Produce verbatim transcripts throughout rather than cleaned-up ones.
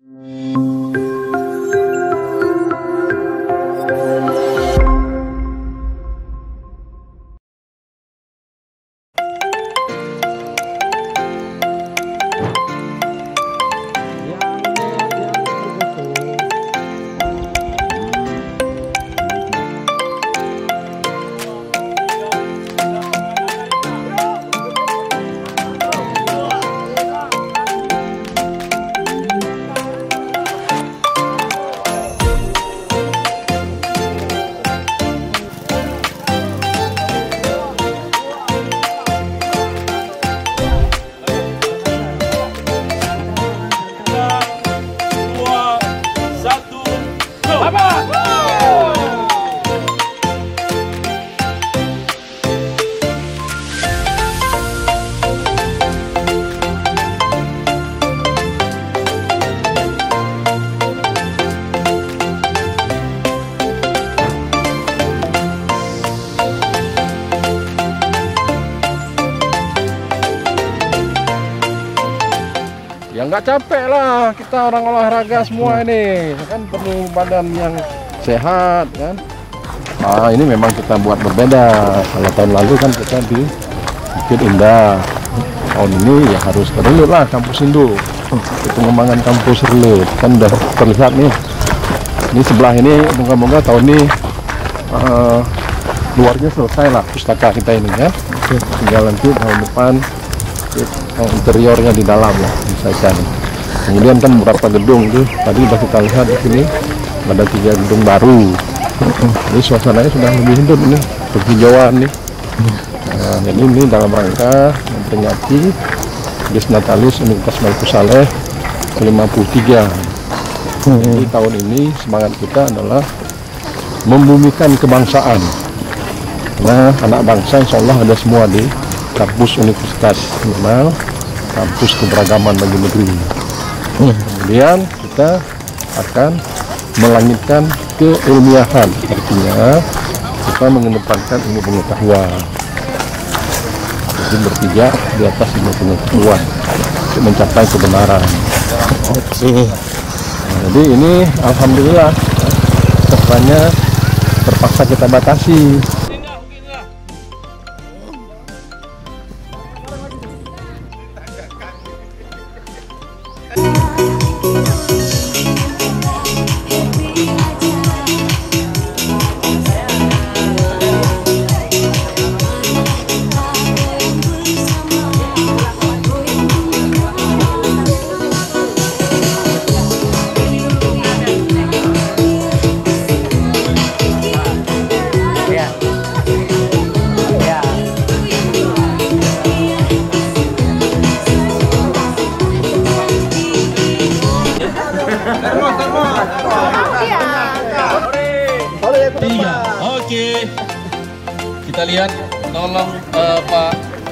Ya nggak capek lah, kita orang olahraga semua ini kan perlu badan yang sehat kan. Ah ini memang kita buat berbeda. Kalau tahun lalu kan kita di Bukit Indah, tahun ini ya harus ke Relut lah, kampus induk. Pengembangan kampus Relut kan udah terlihat nih. Ini sebelah ini moga-moga tahun ini uh, luarnya selesai lah pustaka kita ini ya. Tinggal nanti tahun depan interiornya di dalam lah misalkan. Kemudian kan beberapa gedung tuh tadi sudah kita lihat di sini ada tiga gedung baru. Jadi suasananya sudah lebih hidup ini, penghijauan nih. Nah, jadi ini dalam rangka memperingati Dis Natalis Universitas Maluku Saleh ke lima puluh tiga. Jadi tahun ini semangat kita adalah membumikan kebangsaan. Nah, anak bangsa insya Allah ada semua di kampus Universitas Minimal, kampus keberagaman bagi negeri. Kemudian kita akan melangitkan keilmiahan, artinya kita mengedepankan ilmu pengetahuan. Jadi berpijak di atas ilmu pengetahuan untuk mencapai kebenaran. Oke. Nah, jadi ini alhamdulillah pesertanya terpaksa kita batasi. Tiga, oke. Kita lihat, tolong uh, Pak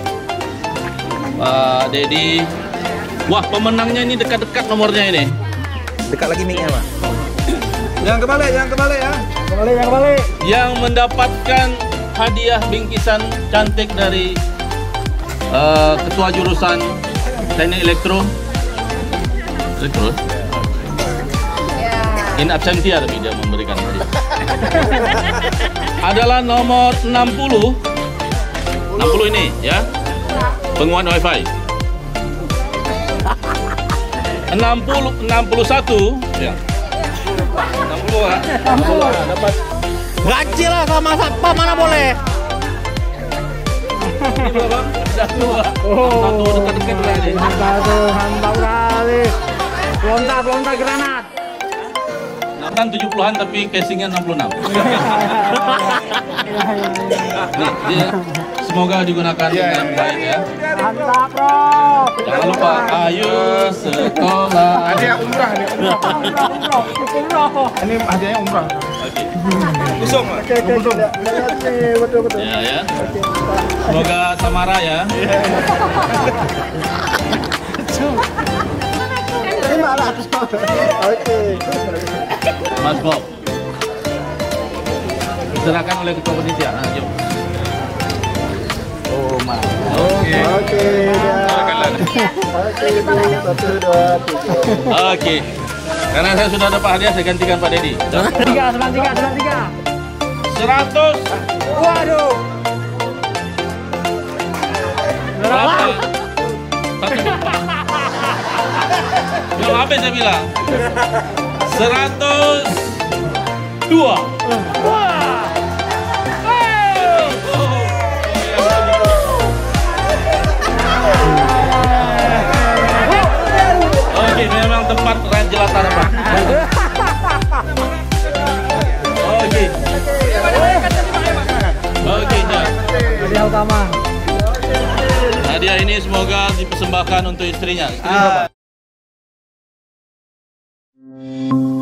Pak Dedi. Wah, pemenangnya ini dekat-dekat nomornya ini. Dekat lagi mic-nya, Pak. Yang kebalik, yang kebalik ya. Kembali, yang kembali. Yang mendapatkan hadiah bingkisan cantik dari uh, Ketua Jurusan Teknik Elektro. Elektro. In absentia tapi dia memberikan hadiah. Adalah nomor enam puluh. enam puluh ini ya. Penguat wifi. enam puluh enam puluh satu ya. enam puluh ah. enam puluh ah, dapat. Gaji lah sama satpam mana boleh. Ini berapa? Sudah dua. Satu dekat-dekat lagi. Satu mantap kali. Lontar, lontar granat. Kan tujuh puluhan tapi casingnya enam puluh enam. Nih, dia semoga digunakan dengan baik ya. Mantap, Bro. Jangan lupa ayo sekolah. Ada yang umrah nih. Ini hadiahnya umrah. Oke. Kosong, Pak. Oke, oke, betul, betul. Ya ya. Semoga Samara ya. lima ratus. Oke. Mas Bob. Diserahkan oleh ketua panitia. Nah, yuk. Oh, Mas. Oke. Oke. Oke, satu, dua, tiga. Oke. Karena saya sudah dapat hadiah, saya gantikan Pak Dedi. Tiga, sembilan tiga, sembilan tiga. Seratus. Waduh. Berapa? Satu. Belum habis saya bilang. Seratus dua. Wah. Oke, memang tempat rem jelatan Pak. Oke. Oke, nah. Hadiah utama. Hadiah ini semoga dipersembahkan untuk istrinya. Istri Ah. siapa?